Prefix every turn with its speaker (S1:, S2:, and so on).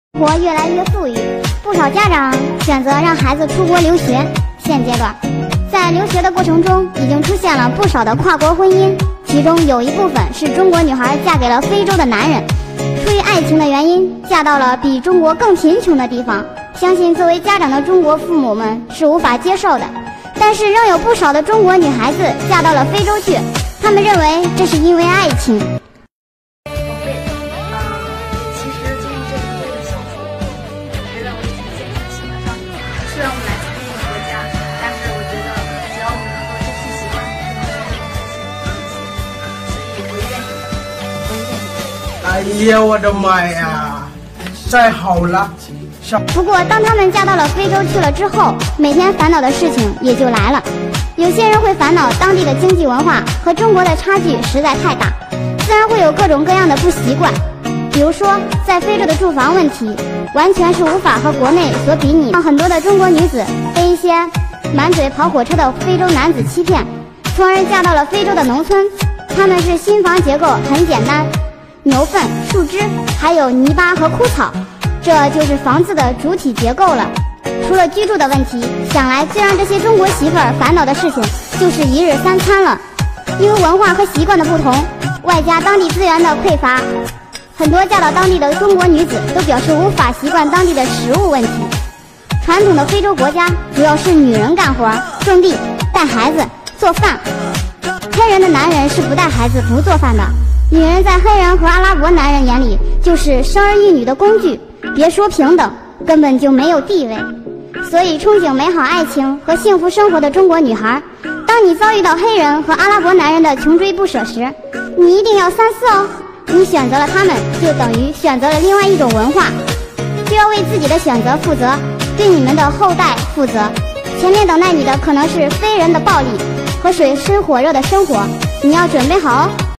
S1: 国越来越富裕，不少家长选择让孩子出国留学。现阶段，在留学的过程中，已经出现了不少的跨国婚姻，其中有一部分是中国女孩嫁给了非洲的男人，出于爱情的原因，嫁到了比中国更贫穷的地方。相信作为家长的中国父母们是无法接受的，但是仍有不少的中国女孩子嫁到了非洲去，他们认为这是因为爱情。
S2: 虽然我们来自不同的国家，但是我觉得只要我们能够珍惜习惯，所以我愿意。
S3: 哎呀，我的妈呀！太好了！
S1: 不过，当他们嫁到了非洲去了之后，每天烦恼的事情也就来了。有些人会烦恼当地的经济文化和中国的差距实在太大，自然会有各种各样的不习惯。比如说，在非洲的住房问题，完全是无法和国内所比拟。很多的中国女子被一些满嘴跑火车的非洲男子欺骗，从而嫁到了非洲的农村。他们是新房结构很简单，牛粪、树枝，还有泥巴和枯草，这就是房子的主体结构了。除了居住的问题，想来最让这些中国媳妇儿烦恼的事情就是一日三餐了。因为文化和习惯的不同，外加当地资源的匮乏，很多嫁到当地的中国女子都表示无法习惯当地的食物问题。传统的非洲国家主要是女人干活、种地、带孩子、做饭，黑人的男人是不带孩子、不做饭的。女人在黑人和阿拉伯男人眼里就是生儿育女的工具，别说平等，根本就没有地位。所以憧憬美好爱情和幸福生活的中国女孩，当你遭遇到黑人和阿拉伯男人的穷追不舍时，你一定要三思哦。你选择了他们，就等于选择了另外一种文化，就要为自己的选择负责，对你们的后代负责。前面等待你的可能是非人的暴力和水深火热的生活，你要准备好哦。